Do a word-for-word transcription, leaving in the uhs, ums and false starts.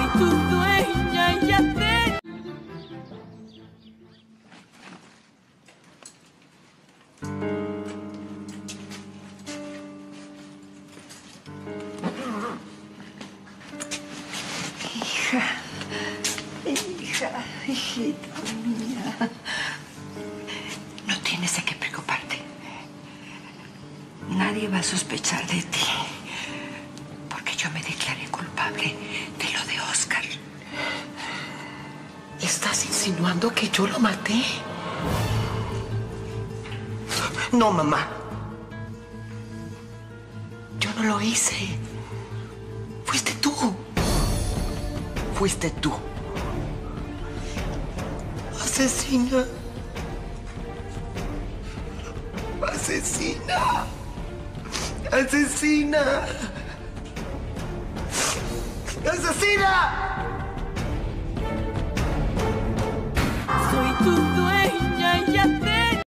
tu dueña y ya te... Hija, hija, hijita mía. No tienes de qué preocuparte. Nadie va a sospechar de ti. Porque yo me declaré culpable de lo de Oscar. ¿Estás insinuando que yo lo maté? No, mamá. Yo no lo hice. Fuiste tú. Fuiste tú. Asesina. Asesina. Asesina. ¡Asesina! Soy tu dueña.